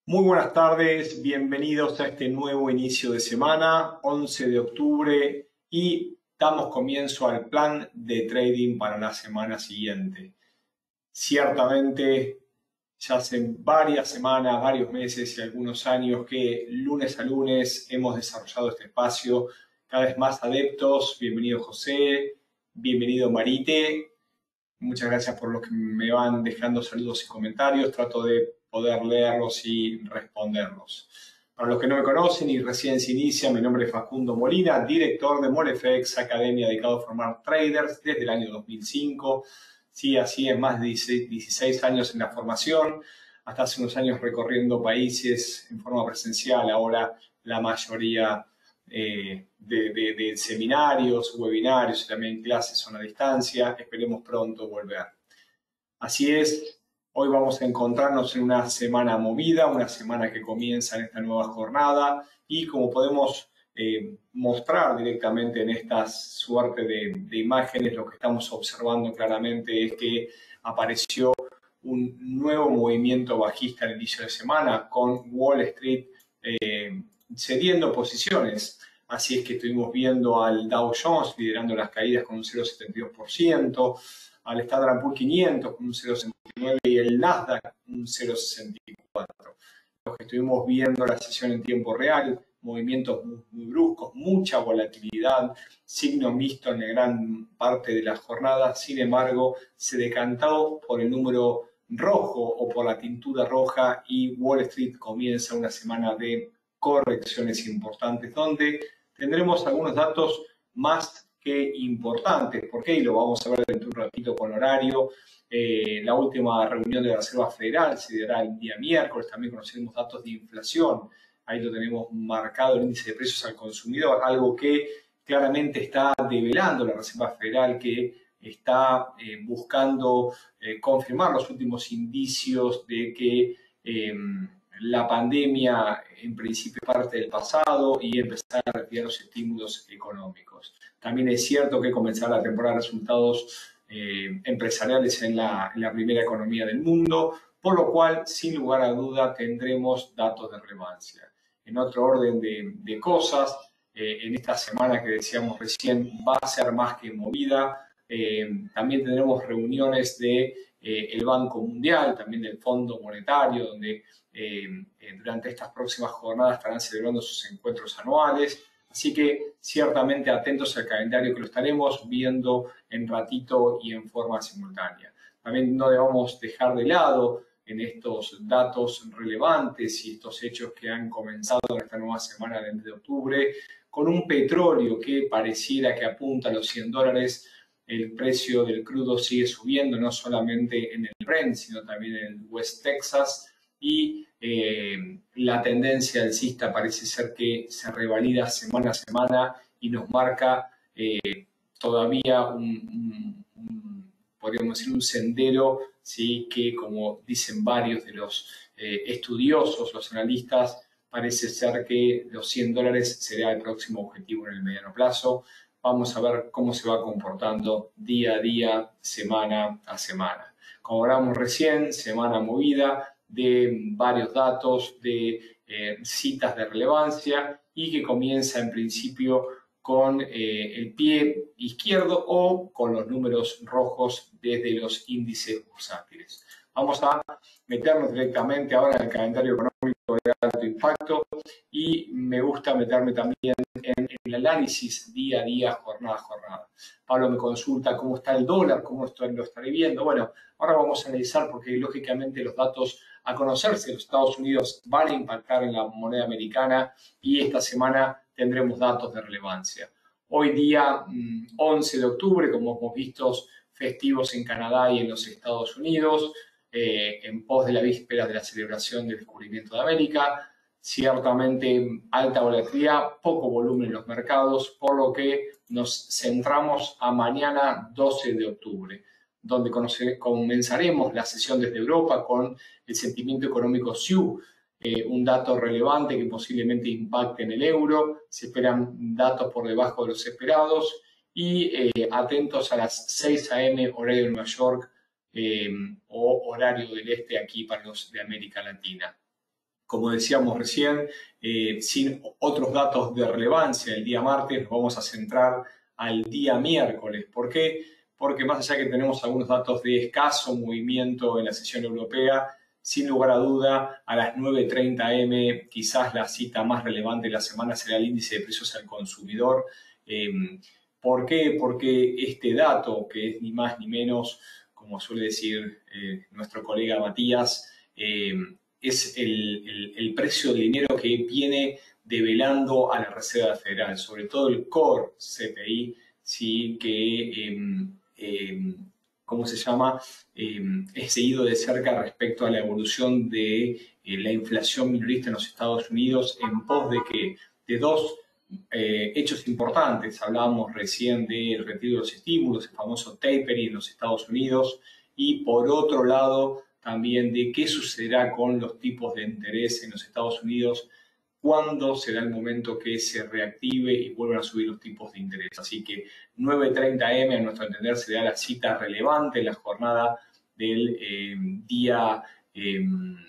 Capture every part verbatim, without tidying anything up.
Muy buenas tardes, bienvenidos a este nuevo inicio de semana, once de octubre, y damos comienzo al plan de trading para la semana siguiente. Ciertamente, ya hace varias semanas, varios meses y algunos años que lunes a lunes hemos desarrollado este espacio, cada vez más adeptos. Bienvenido José, bienvenido Marite. Muchas gracias por los que me van dejando saludos y comentarios. Trato de poder leerlos y responderlos. Para los que no me conocen y recién se inician, mi nombre es Facundo Molina, director de Molefex, academia dedicada a formar traders desde el año dos mil cinco. Sí, así es, más de dieciséis años en la formación, hasta hace unos años recorriendo países en forma presencial, ahora la mayoría eh, de, de, de seminarios, webinarios y también clases son a distancia. Esperemos pronto volver. Así es, hoy vamos a encontrarnos en una semana movida, una semana que comienza en esta nueva jornada y como podemos eh, mostrar directamente en esta suerte de, de imágenes, lo que estamos observando claramente es que apareció un nuevo movimiento bajista al inicio de semana con Wall Street eh, cediendo posiciones. Así es que estuvimos viendo al Dow Jones liderando las caídas con un cero coma setenta y dos por ciento, al Standard and Poor's quinientos con un cero coma sesenta y nueve por ciento y el Nasdaq un cero coma sesenta y cuatro por ciento. Los que estuvimos viendo la sesión en tiempo real, movimientos muy, muy bruscos, mucha volatilidad, signo mixto en gran parte de la jornada. Sin embargo, se decantó por el número rojo o por la tintura roja y Wall Street comienza una semana de correcciones importantes donde tendremos algunos datos más que importantes. ¿Por qué? Y lo vamos a ver dentro de un ratito con horario. Eh, la última reunión de la Reserva Federal se dará el día miércoles. También conoceremos datos de inflación. Ahí lo tenemos marcado, el índice de precios al consumidor, algo que claramente está develando la Reserva Federal, que está eh, buscando eh, confirmar los últimos indicios de que eh, la pandemia en principio es parte del pasado y empezar a retirar los estímulos económicos. También es cierto que comenzará la temporada de resultados eh, empresariales en la, en la primera economía del mundo, por lo cual, sin lugar a duda, tendremos datos de relevancia. En otro orden de, de cosas, eh, en esta semana que decíamos recién va a ser más que movida. Eh, también tendremos reuniones del de, eh, Banco Mundial, también del Fondo Monetario, donde eh, durante estas próximas jornadas estarán celebrando sus encuentros anuales. Así que ciertamente atentos al calendario que lo estaremos viendo en ratito y en forma simultánea. También no debemos dejar de lado en estos datos relevantes y estos hechos que han comenzado en esta nueva semana del mes de octubre, con un petróleo que pareciera que apunta a los cien dólares. El precio del crudo sigue subiendo, no solamente en el Brent, sino también en el West Texas, y eh, la tendencia alcista parece ser que se revalida semana a semana y nos marca eh, todavía un, un, un, podríamos decir, un sendero, ¿sí? Que, como dicen varios de los eh, estudiosos, los analistas, parece ser que los cien dólares será el próximo objetivo en el mediano plazo. Vamos a ver cómo se va comportando día a día, semana a semana. Como hablamos recién, semana movida, de varios datos, de eh, citas de relevancia y que comienza en principio con eh, el pie izquierdo o con los números rojos desde los índices bursátiles. Vamos a meternos directamente ahora en el calendario económico de alto impacto y me gusta meterme también en el análisis día a día, jornada a jornada. Pablo me consulta cómo está el dólar, cómo lo estaré viendo. Bueno, ahora vamos a analizar porque lógicamente los datos a conocerse de los Estados Unidos van a impactar en la moneda americana y esta semana tendremos datos de relevancia. Hoy día once de octubre, como hemos visto, festivos en Canadá y en los Estados Unidos, eh, en pos de la víspera de la celebración del descubrimiento de América. Ciertamente alta volatilidad, poco volumen en los mercados, por lo que nos centramos a mañana doce de octubre, donde comenzaremos la sesión desde Europa con el sentimiento económico S I U, eh, un dato relevante que posiblemente impacte en el euro. Se esperan datos por debajo de los esperados y eh, atentos a las seis a eme horario de Nueva York eh, o horario del este aquí para los de América Latina. Como decíamos recién, eh, sin otros datos de relevancia el día martes, nos vamos a centrar al día miércoles. ¿Por qué? Porque más allá que tenemos algunos datos de escaso movimiento en la sesión europea, sin lugar a duda, a las nueve y treinta a eme, quizás la cita más relevante de la semana será el índice de precios al consumidor. Eh, ¿Por qué? Porque este dato, que es ni más ni menos, como suele decir eh, nuestro colega Matías, eh, es el, el, el precio del dinero que viene develando a la Reserva Federal, sobre todo el core C P I, ¿sí? que, eh, eh, ¿cómo se llama? Eh, es seguido de cerca respecto a la evolución de eh, la inflación minorista en los Estados Unidos en pos de que de dos eh, hechos importantes. Hablábamos recién del retiro de los estímulos, el famoso tapering en los Estados Unidos, y por otro lado también de qué sucederá con los tipos de interés en los Estados Unidos, cuándo será el momento que se reactive y vuelvan a subir los tipos de interés. Así que nueve y treinta a eme, a nuestro entender, será la cita relevante en la jornada del eh, día eh,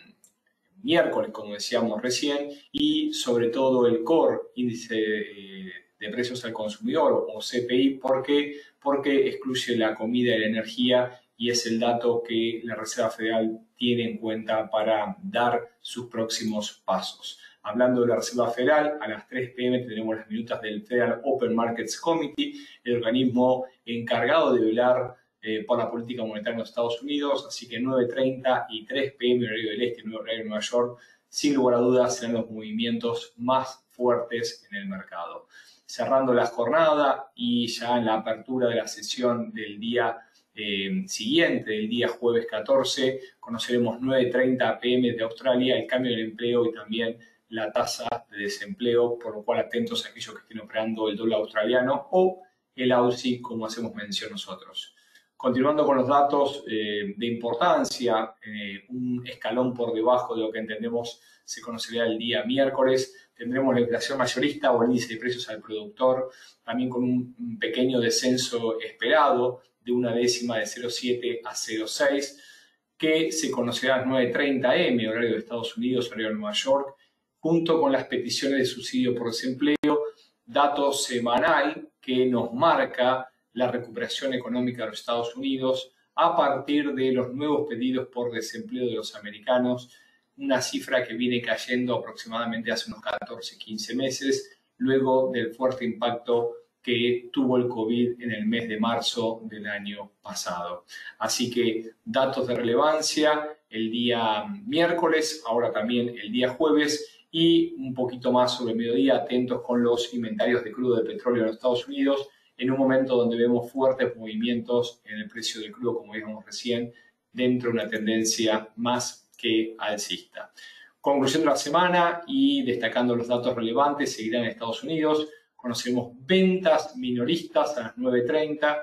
miércoles, como decíamos recién, y sobre todo el core, índice de, de precios al consumidor, o C P I. ¿Por qué? Porque excluye la comida y la energía, y es el dato que la Reserva Federal tiene en cuenta para dar sus próximos pasos. Hablando de la Reserva Federal, a las tres pe eme tenemos las minutas del Federal Open Markets Committee, el organismo encargado de velar eh, por la política monetaria en los Estados Unidos. Así que nueve y treinta y tres pe eme, horario del este, horario de Nueva York, sin lugar a dudas serán los movimientos más fuertes en el mercado. Cerrando la jornada y ya en la apertura de la sesión del día Eh, siguiente, el día jueves catorce, conoceremos nueve y treinta pe eme de Australia el cambio del empleo y también la tasa de desempleo, por lo cual atentos a aquellos que estén operando el dólar australiano o el AUSI, como hacemos mención nosotros. Continuando con los datos eh, de importancia, eh, un escalón por debajo de lo que entendemos se conocerá el día miércoles. Tendremos la inflación mayorista o el índice de precios al productor, también con un, un pequeño descenso esperado de una décima de cero coma siete a cero coma seis, que se conocerá a las nueve y treinta a eme, horario de Estados Unidos, horario de Nueva York, junto con las peticiones de subsidio por desempleo, dato semanal que nos marca la recuperación económica de los Estados Unidos a partir de los nuevos pedidos por desempleo de los americanos, una cifra que viene cayendo aproximadamente hace unos catorce, quince meses, luego del fuerte impacto que tuvo el COVID en el mes de marzo del año pasado. Así que datos de relevancia el día miércoles, ahora también el día jueves, y un poquito más sobre el mediodía, atentos con los inventarios de crudo de petróleo en los Estados Unidos, en un momento donde vemos fuertes movimientos en el precio del crudo, como vimos recién, dentro de una tendencia más que alcista. Conclusión de la semana y destacando los datos relevantes, seguirán en Estados Unidos. Conocemos ventas minoristas a las nueve y treinta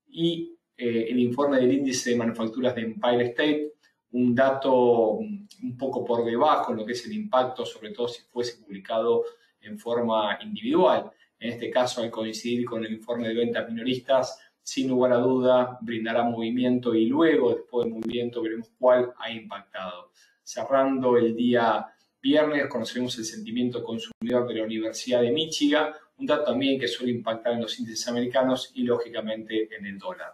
y eh, el informe del índice de manufacturas de Empire State, un dato un poco por debajo en lo que es el impacto, sobre todo si fuese publicado en forma individual. En este caso, al coincidir con el informe de ventas minoristas, sin lugar a duda, brindará movimiento y luego, después del movimiento, veremos cuál ha impactado. Cerrando el día viernes, conocemos el sentimiento consumidor de la Universidad de Michigan, un dato también que suele impactar en los índices americanos y, lógicamente, en el dólar.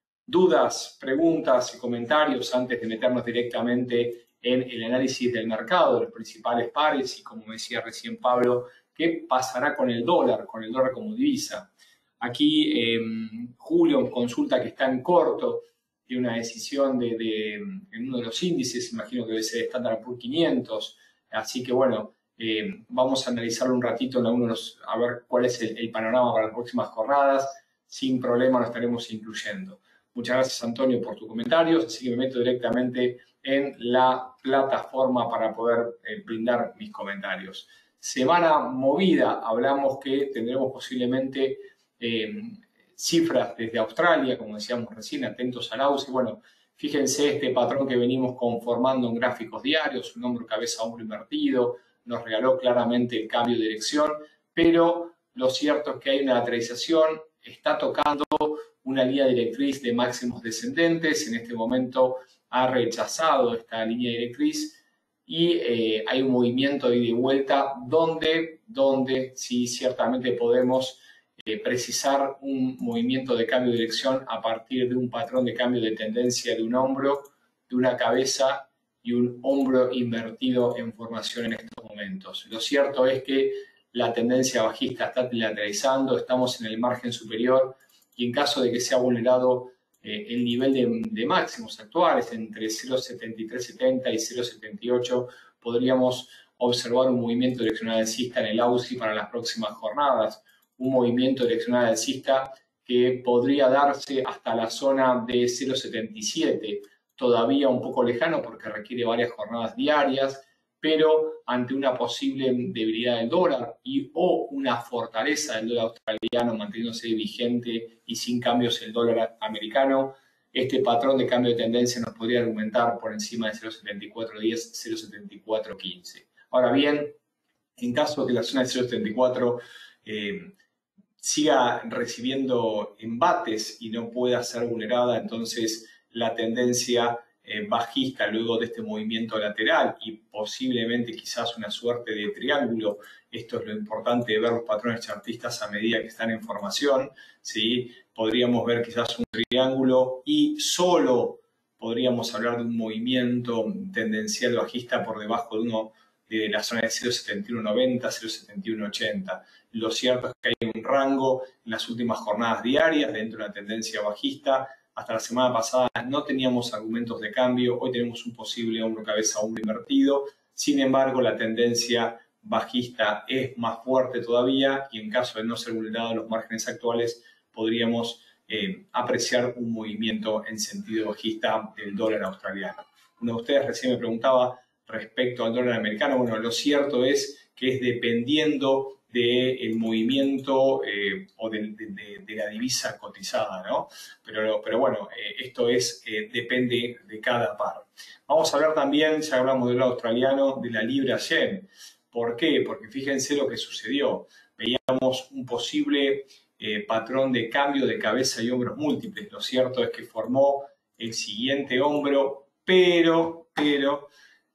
Dudas, preguntas y comentarios antes de meternos directamente en el análisis del mercado, de los principales pares y, como decía recién Pablo, qué pasará con el dólar, con el dólar como divisa. Aquí eh, Julio consulta que está en corto de una decisión de, de, en uno de los índices, imagino que debe ser Standard and Poor's quinientos, así que bueno, eh, vamos a analizarlo un ratito en algunos, a ver cuál es el, el panorama para las próximas jornadas. Sin problema lo estaremos incluyendo. Muchas gracias, Antonio, por tus comentarios, así que me meto directamente en la plataforma para poder eh, brindar mis comentarios. Semana movida, hablamos que tendremos posiblemente eh, cifras desde Australia, como decíamos recién, atentos al AUSI. Bueno, fíjense este patrón que venimos conformando en gráficos diarios, un hombro, cabeza, hombro invertido, nos regaló claramente el cambio de dirección, pero lo cierto es que hay una lateralización, está tocando una línea directriz de máximos descendentes, en este momento ha rechazado esta línea directriz y eh, hay un movimiento de ida y vuelta donde, donde sí ciertamente podemos eh, precisar un movimiento de cambio de dirección a partir de un patrón de cambio de tendencia de un hombro, de una cabeza y un hombro invertido en formación en estos momentos. Lo cierto es que la tendencia bajista está lateralizando, estamos en el margen superior y en caso de que sea vulnerado eh, el nivel de, de máximos actuales entre cero coma setenta y tres setenta y cero coma setenta y ocho, podríamos observar un movimiento direccional alcista en el A U S I para las próximas jornadas, un movimiento direccional alcista que podría darse hasta la zona de cero coma setenta y siete, todavía un poco lejano porque requiere varias jornadas diarias, pero ante una posible debilidad del dólar y o una fortaleza del dólar australiano manteniéndose vigente y sin cambios el dólar americano, este patrón de cambio de tendencia nos podría argumentar por encima de cero coma setenta y cuatro diez, cero coma setenta y cuatro quince. Ahora bien, en caso de que la zona de cero coma setenta y cuatro eh, siga recibiendo embates y no pueda ser vulnerada, entonces la tendencia eh, bajista luego de este movimiento lateral y posiblemente quizás una suerte de triángulo. Esto es lo importante de ver los patrones chartistas a medida que están en formación, ¿sí? Podríamos ver quizás un triángulo y solo podríamos hablar de un movimiento tendencial bajista por debajo de uno de la zona de cero coma setenta y uno noventa, cero coma setenta y uno ochenta. Lo cierto es que hay un rango en las últimas jornadas diarias dentro de una tendencia bajista. Hasta la semana pasada no teníamos argumentos de cambio, hoy tenemos un posible hombro cabeza hombro invertido. Sin embargo, la tendencia bajista es más fuerte todavía y en caso de no ser vulnerados los márgenes actuales, podríamos eh, apreciar un movimiento en sentido bajista del dólar australiano. Uno de ustedes recién me preguntaba respecto al dólar americano. Bueno, lo cierto es que es dependiendo del movimiento eh, o de, de, de la divisa cotizada, ¿no? Pero, pero bueno, eh, esto es, eh, depende de cada par. Vamos a hablar también, ya hablamos del dólar australiano, de la libra yen. ¿Por qué? Porque fíjense lo que sucedió. Veíamos un posible eh, patrón de cambio de cabeza y hombros múltiples. Lo cierto es que formó el siguiente hombro, pero, pero,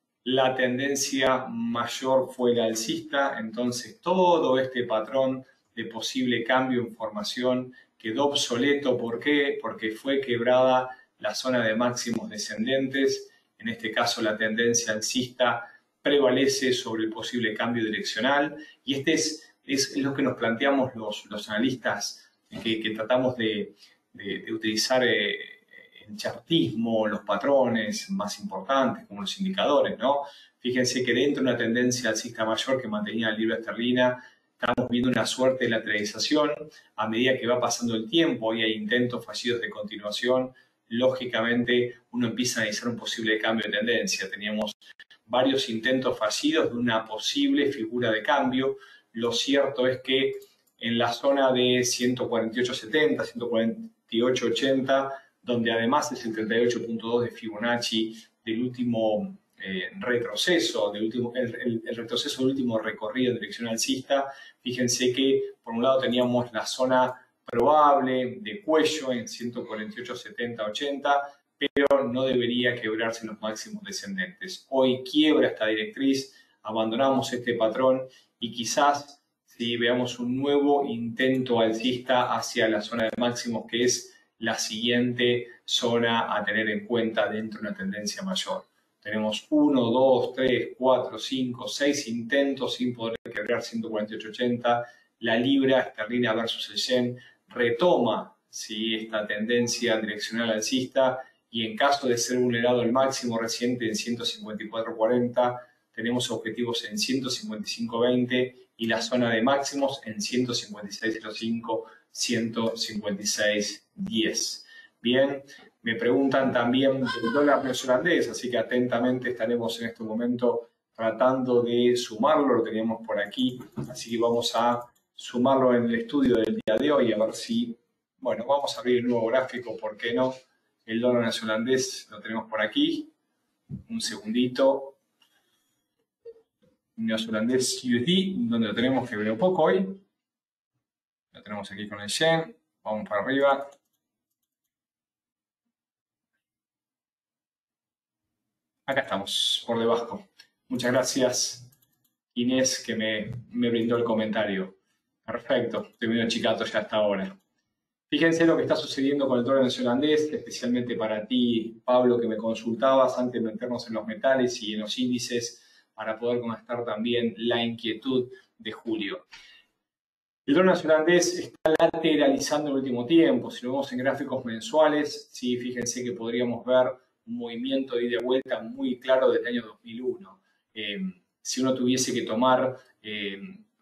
la tendencia mayor fue la alcista, entonces todo este patrón de posible cambio en formación quedó obsoleto. ¿Por qué? Porque fue quebrada la zona de máximos descendentes. En este caso la tendencia alcista prevalece sobre el posible cambio direccional y este es, es lo que nos planteamos los, los analistas que, que tratamos de, de, de utilizar eh, el chartismo, los patrones más importantes, como los indicadores, ¿no? Fíjense que dentro de una tendencia alcista mayor que mantenía la libra esterlina, estamos viendo una suerte de lateralización a medida que va pasando el tiempo y hay intentos fallidos de continuación. Lógicamente, uno empieza a analizar un posible cambio de tendencia. Teníamos varios intentos fallidos de una posible figura de cambio. Lo cierto es que en la zona de ciento cuarenta y ocho setenta, ciento cuarenta y ocho ochenta, donde además es el treinta y ocho punto dos de Fibonacci del último eh, retroceso, del último, el, el, el retroceso del último recorrido en dirección alcista, fíjense que por un lado teníamos la zona probable de cuello en ciento cuarenta y ocho setenta ochenta, pero no debería quebrarse en los máximos descendentes. Hoy quiebra esta directriz, abandonamos este patrón y quizás si veamos un nuevo intento alcista hacia la zona de máximos, que es la siguiente zona a tener en cuenta dentro de una tendencia mayor. Tenemos uno, dos, tres, cuatro, cinco, seis intentos sin poder quebrar ciento cuarenta y ocho ochenta. La libra esterlina versus el yen retoma ¿sí? esta tendencia direccional alcista y en caso de ser vulnerado el máximo reciente en ciento cincuenta y cuatro cuarenta, tenemos objetivos en ciento cincuenta y cinco veinte y la zona de máximos en ciento cincuenta y seis cero cinco, ciento cincuenta y seis diez. Bien, me preguntan también del dólar neozelandés, así que atentamente estaremos en este momento tratando de sumarlo, lo teníamos por aquí, así que vamos a sumarlo en el estudio del día de hoy, a ver si, bueno, vamos a abrir el nuevo gráfico, ¿por qué no? El dólar neozelandés lo tenemos por aquí, un segundito. Neozelandés U S D, donde lo tenemos, que veo poco hoy. Lo tenemos aquí con el yen. Vamos para arriba. Acá estamos, por debajo. Muchas gracias, Inés, que me, me brindó el comentario. Perfecto, estoy medio chicato ya hasta ahora. Fíjense lo que está sucediendo con el dólar neozelandés, especialmente para ti, Pablo, que me consultabas antes de meternos en los metales y en los índices para poder conectar también la inquietud de julio. El dólar neozelandés está lateralizando en el último tiempo. Si lo vemos en gráficos mensuales, sí, fíjense que podríamos ver un movimiento de ida y vuelta muy claro desde el año dos mil uno. Eh, si uno tuviese que tomar eh,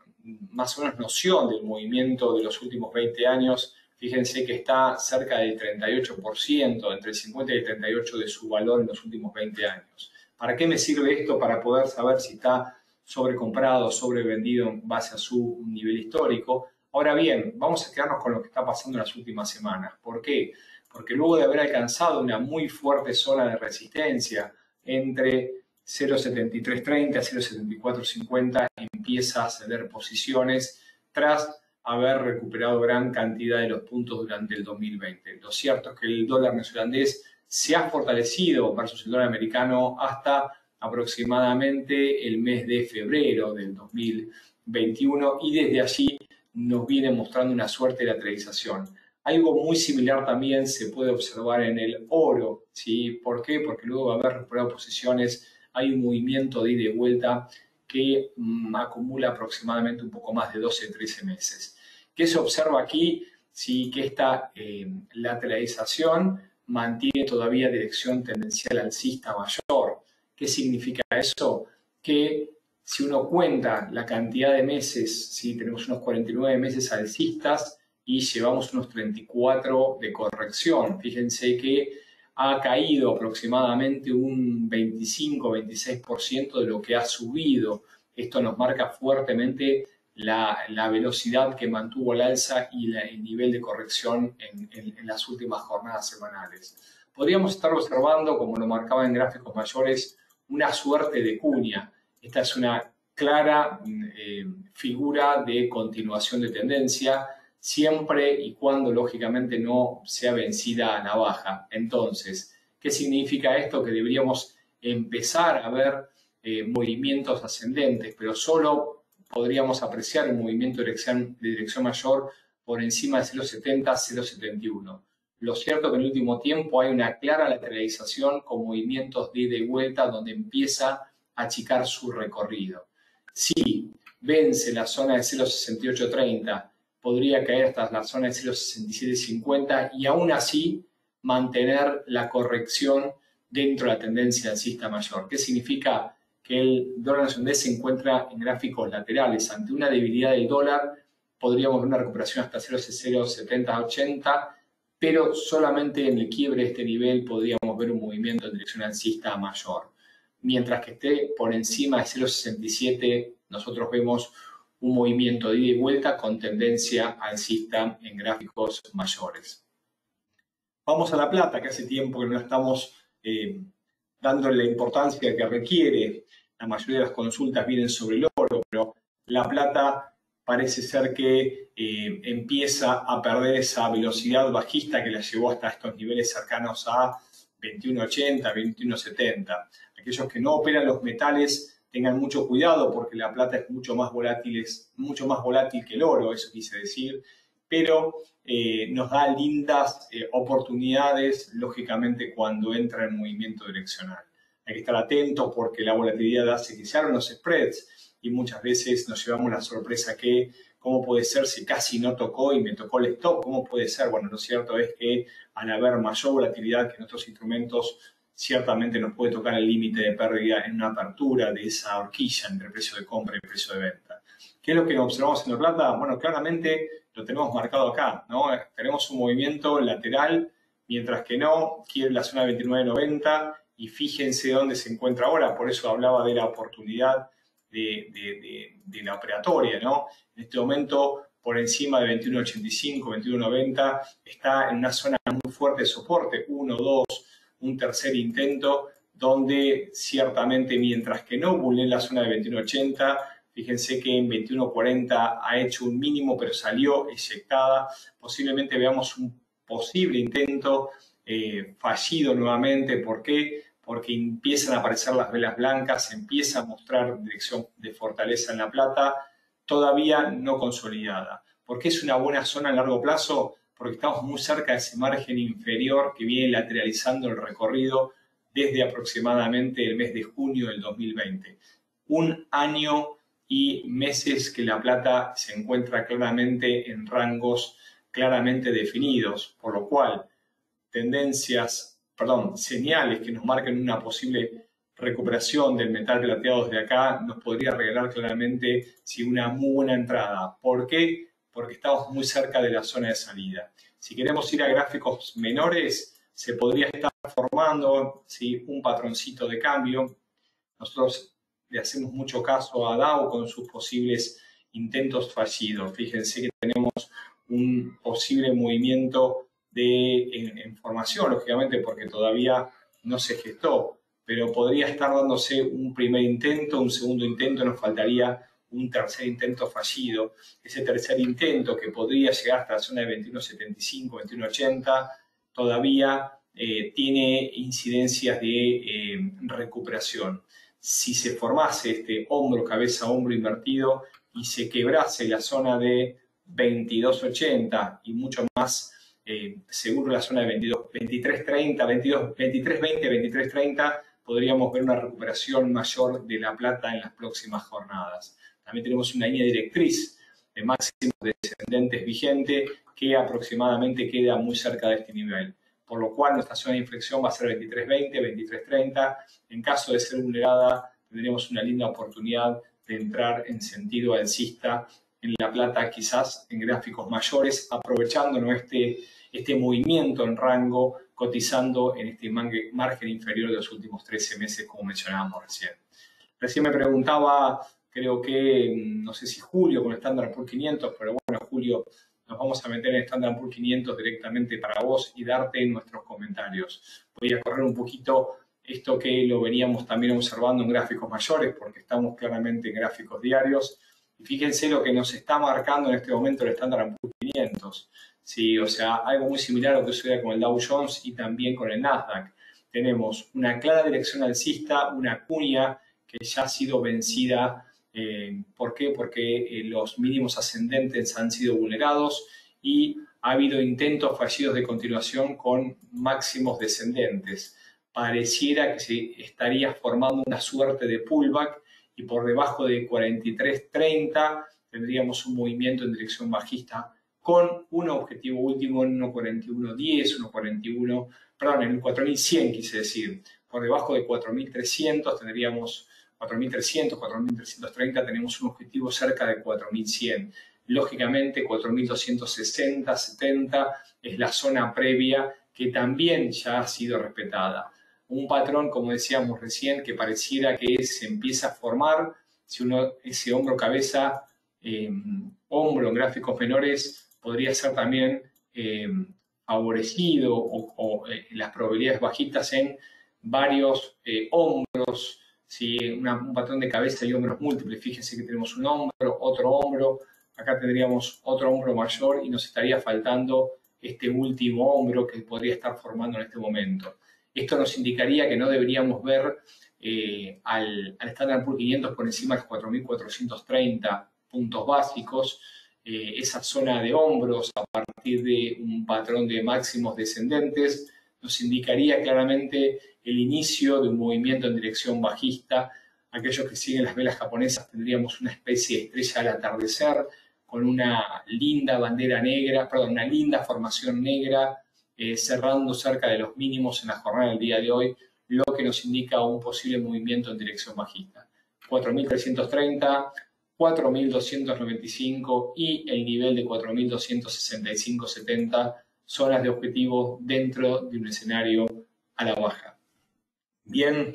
más o menos noción del movimiento de los últimos veinte años, fíjense que está cerca del treinta y ocho por ciento, entre el cincuenta y el treinta y ocho por ciento de su valor en los últimos veinte años. ¿Para qué me sirve esto? Para poder saber si está sobrecomprado, sobrevendido en base a su nivel histórico. Ahora bien, vamos a quedarnos con lo que está pasando en las últimas semanas. ¿Por qué? Porque luego de haber alcanzado una muy fuerte zona de resistencia entre cero coma setenta y tres treinta, cero coma setenta y cuatro cincuenta, empieza a ceder posiciones tras haber recuperado gran cantidad de los puntos durante el dos mil veinte. Lo cierto es que el dólar neozelandés se ha fortalecido versus el dólar americano hasta aproximadamente el mes de febrero del dos mil veintiuno y desde allí nos viene mostrando una suerte de lateralización. Algo muy similar también se puede observar en el oro, ¿sí? ¿Por qué? Porque luego de haber recuperado posiciones hay un movimiento de ida y vuelta que mmm, acumula aproximadamente un poco más de doce a trece meses. ¿Qué se observa aquí? Sí, que esta eh, lateralización mantiene todavía dirección tendencial alcista mayor. ¿Qué significa eso? Que si uno cuenta la cantidad de meses, ¿sí? Tenemos unos cuarenta y nueve meses alcistas y llevamos unos treinta y cuatro de corrección. Fíjense que ha caído aproximadamente un veinticinco a veintiséis por ciento de lo que ha subido. Esto nos marca fuertemente la, la velocidad que mantuvo el alza y la, el nivel de corrección en, en, en las últimas jornadas semanales. Podríamos estar observando, como lo marcaba en gráficos mayores, una suerte de cuña. Esta es una clara eh, figura de continuación de tendencia, siempre y cuando lógicamente no sea vencida a la baja. Entonces, ¿qué significa esto? Que deberíamos empezar a ver eh, movimientos ascendentes, pero solo podríamos apreciar un movimiento de dirección, de dirección mayor por encima de cero coma setenta, cero coma setenta y uno. Lo cierto es que en el último tiempo hay una clara lateralización con movimientos de ida y vuelta donde empieza a achicar su recorrido. Si vence la zona de cero coma sesenta y ocho treinta, podría caer hasta la zona de cero coma sesenta y siete cincuenta y aún así mantener la corrección dentro de la tendencia alcista mayor. ¿Qué significa? Que el dólar neozelandés se encuentra en gráficos laterales. Ante una debilidad del dólar podríamos ver una recuperación hasta cero coma setenta ochenta, pero solamente en el quiebre de este nivel podríamos ver un movimiento en dirección alcista mayor. Mientras que esté por encima de cero coma sesenta y siete, nosotros vemos un movimiento de ida y vuelta con tendencia alcista en gráficos mayores. Vamos a la plata, que hace tiempo que no estamos eh, dándole la importancia que requiere. La mayoría de las consultas vienen sobre el oro, pero la plata parece ser que eh, empieza a perder esa velocidad bajista que la llevó hasta estos niveles cercanos a veintiuno ochenta, veintiuno setenta. Aquellos que no operan los metales tengan mucho cuidado porque la plata es mucho más volátil, es mucho más volátil que el oro, eso quise decir, pero eh, nos da lindas eh, oportunidades, lógicamente, cuando entra en movimiento direccional. Hay que estar atentos porque la volatilidad hace que se abran los spreads y muchas veces nos llevamos la sorpresa que, ¿cómo puede ser si casi no tocó y me tocó el stop? ¿Cómo puede ser? Bueno, lo cierto es que al haber mayor volatilidad que en otros instrumentos, ciertamente nos puede tocar el límite de pérdida en una apertura de esa horquilla entre precio de compra y precio de venta. ¿Qué es lo que observamos en la plata? Bueno, claramente lo tenemos marcado acá, ¿no? Tenemos un movimiento lateral, mientras que no, quiere la zona de veintinueve noventa y fíjense dónde se encuentra ahora, por eso hablaba de la oportunidad de, de, de, de la operatoria, ¿no? En este momento, por encima de veintiuno ochenta y cinco, veintiuno noventa, está en una zona muy fuerte de soporte, uno, dos, un tercer intento, donde ciertamente mientras que no vulnere la zona de veintiuno ochenta, fíjense que en veintiuno cuarenta ha hecho un mínimo, pero salió eyectada. Posiblemente veamos un posible intento eh, fallido nuevamente. ¿Por qué? porque empiezan a aparecer las velas blancas, empieza a mostrar dirección de fortaleza en la plata, todavía no consolidada. ¿Por qué es una buena zona a largo plazo? Porque estamos muy cerca de ese margen inferior que viene lateralizando el recorrido desde aproximadamente el mes de junio del dos mil veinte. Un año y meses que la plata se encuentra claramente en rangos claramente definidos, por lo cual tendencias, perdón, señales que nos marquen una posible recuperación del metal plateado desde acá nos podría regalar claramente sí, una muy buena entrada. ¿Por qué? Porque estamos muy cerca de la zona de salida. Si queremos ir a gráficos menores, se podría estar formando ¿sí? un patroncito de cambio. Nosotros le hacemos mucho caso a Dow con sus posibles intentos fallidos. Fíjense que tenemos un posible movimiento de en, en formación, lógicamente, porque todavía no se gestó, pero podría estar dándose un primer intento, un segundo intento, nos faltaría un tercer intento fallido. Ese tercer intento, que podría llegar hasta la zona de veintiuno setenta y cinco, veintiuno ochenta, todavía eh, tiene incidencias de eh, recuperación. Si se formase este hombro, cabeza, hombro invertido y se quebrase la zona de veintidós ochenta y mucho más eh, seguro la zona de veintidós, veintitrés treinta, veintidós, veintitrés veinte, veintitrés treinta, podríamos ver una recuperación mayor de la plata en las próximas jornadas. También tenemos una línea directriz de máximos descendentes vigente que aproximadamente queda muy cerca de este nivel. Por lo cual nuestra zona de inflexión va a ser veintitrés veinte, veintitrés treinta. En caso de ser vulnerada, tendríamos una linda oportunidad de entrar en sentido alcista en la plata, quizás en gráficos mayores, aprovechando ¿no? este, este movimiento en rango, cotizando en este margen inferior de los últimos trece meses, como mencionábamos recién. Recién me preguntaba, creo que, no sé si Julio con el Standard and Poor's quinientos, pero bueno, Julio, nos vamos a meter en Standard and Poor's quinientos directamente para vos y darte nuestros comentarios. Voy a correr un poquito esto que lo veníamos también observando en gráficos mayores, porque estamos claramente en gráficos diarios. Y fíjense lo que nos está marcando en este momento el Standard and Poor's quinientos. Sí, o sea, algo muy similar a lo que sucede con el Dow Jones y también con el Nasdaq. Tenemos una clara dirección alcista, una cuña que ya ha sido vencida. Eh, ¿Por qué? Porque eh, los mínimos ascendentes han sido vulnerados y ha habido intentos fallidos de continuación con máximos descendentes. Pareciera que se estaría formando una suerte de pullback y por debajo de cuarenta y tres treinta tendríamos un movimiento en dirección bajista con un objetivo último en uno cuarenta y uno diez, uno cuarenta y uno, perdón, en cuatro mil cien quise decir. Por debajo de cuatro mil trescientos tendríamos cuatro mil trescientos, cuatro mil trescientos treinta, tenemos un objetivo cerca de cuatro mil cien. Lógicamente, cuatro mil doscientos sesenta, setenta es la zona previa que también ya ha sido respetada. Un patrón, como decíamos recién, que pareciera que se empieza a formar, si uno, ese hombro-cabeza, eh, hombro en gráficos menores, podría ser también eh, favorecido o, o eh, las probabilidades bajitas en varios eh, hombros, ¿sí? Una, un patrón de cabeza y hombros múltiples. Fíjense que tenemos un hombro, otro hombro, acá tendríamos otro hombro mayor y nos estaría faltando este último hombro que podría estar formando en este momento. Esto nos indicaría que no deberíamos ver eh, al, al Standard and Poor's quinientos por encima de los cuatro mil cuatrocientos treinta puntos básicos. Eh, esa zona de hombros a partir de un patrón de máximos descendentes nos indicaría claramente el inicio de un movimiento en dirección bajista. Aquellos que siguen las velas japonesas tendríamos una especie de estrella al atardecer con una linda bandera negra, perdón, una linda formación negra eh, cerrando cerca de los mínimos en la jornada del día de hoy, lo que nos indica un posible movimiento en dirección bajista. cuatro mil trescientos treinta, cuatro mil doscientos noventa y cinco y el nivel de cuatro mil doscientos sesenta y cinco setenta, zonas de objetivo dentro de un escenario a la baja. Bien,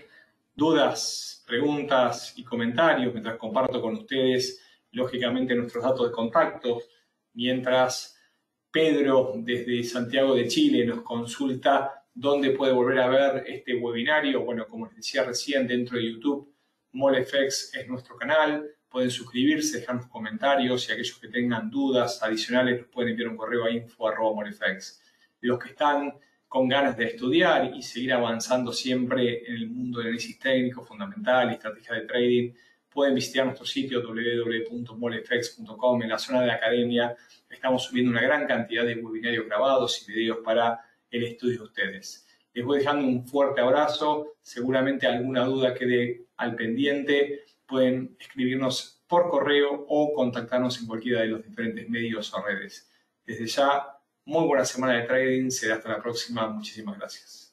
dudas, preguntas y comentarios mientras comparto con ustedes, lógicamente, nuestros datos de contacto, mientras Pedro desde Santiago de Chile nos consulta dónde puede volver a ver este webinario. Bueno, como les decía recién, dentro de YouTube, MOLFX es nuestro canal. Pueden suscribirse, dejarnos comentarios y aquellos que tengan dudas adicionales nos pueden enviar un correo a info arroba molefx. Los que están con ganas de estudiar y seguir avanzando siempre en el mundo del análisis técnico, fundamental y estrategia de trading, pueden visitar nuestro sitio doble u doble u doble u punto molefx punto com. En la zona de academia estamos subiendo una gran cantidad de webinarios grabados y videos para el estudio de ustedes. Les voy dejando un fuerte abrazo. Seguramente alguna duda quede al pendiente. Pueden escribirnos por correo o contactarnos en cualquiera de los diferentes medios o redes. Desde ya, muy buena semana de trading. Será hasta la próxima. Muchísimas gracias.